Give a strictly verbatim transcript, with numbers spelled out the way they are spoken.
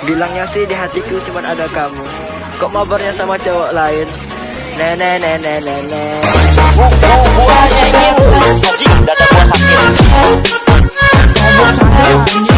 Bilangnya sih di hatiku cuma ada kamu. Kok mabarnya sama cowok lain? Nenek nenek nenek. Bu, bu, bu aja ini. Anjing, dada gua sakit. Ngomong sana ini